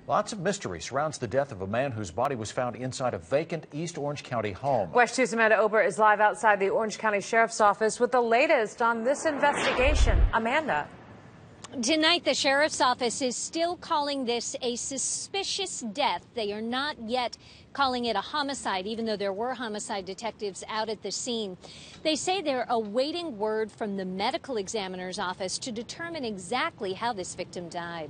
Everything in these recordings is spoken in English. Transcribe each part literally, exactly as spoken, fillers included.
Lots of mystery surrounds the death of a man whose body was found inside a vacant East Orange County home. WESH two's Amanda Ober is live outside the Orange County Sheriff's Office with the latest on this investigation. Amanda. Tonight, the Sheriff's Office is still calling this a suspicious death. They are not yet calling it a homicide, even though there were homicide detectives out at the scene. They say they're awaiting word from the medical examiner's office to determine exactly how this victim died.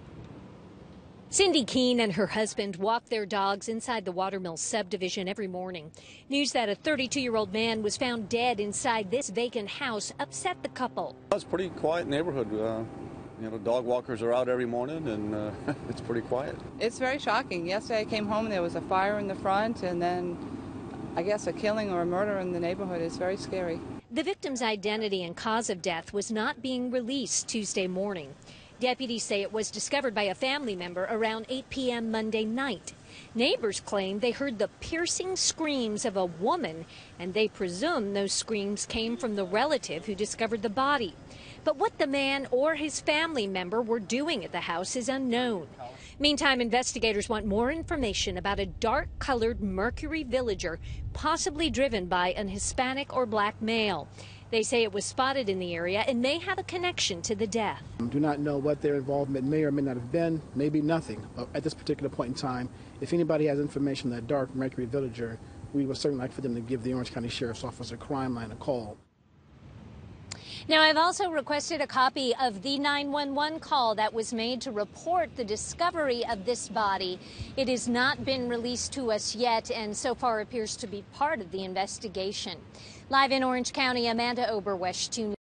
Cindy Keene and her husband walk their dogs inside the Watermill subdivision every morning. News that a thirty-two-year-old man was found dead inside this vacant house upset the couple. It's a pretty quiet neighborhood. Uh, you know, dog walkers are out every morning, and uh, it's pretty quiet. It's very shocking. Yesterday I came home and there was a fire in the front, and then I guess a killing or a murder in the neighborhood. Is very scary. The victim's identity and cause of death was not being released Tuesday morning. Deputies say it was discovered by a family member around eight p m Monday night. Neighbors claim they heard the piercing screams of a woman, and they presume those screams came from the relative who discovered the body. But what the man or his family member were doing at the house is unknown. Meantime, investigators want more information about a dark-colored Mercury Villager, possibly driven by an Hispanic or black male. They say it was spotted in the area and may have a connection to the death. We do not know what their involvement may or may not have been, maybe nothing. But at this particular point in time, if anybody has information on that dark Mercury Villager, we would certainly like for them to give the Orange County Sheriff's Office a crime line a call. Now, I've also requested a copy of the nine one one call that was made to report the discovery of this body. It has not been released to us yet, and so far appears to be part of the investigation. Live in Orange County, Amanda Ober, WESH two.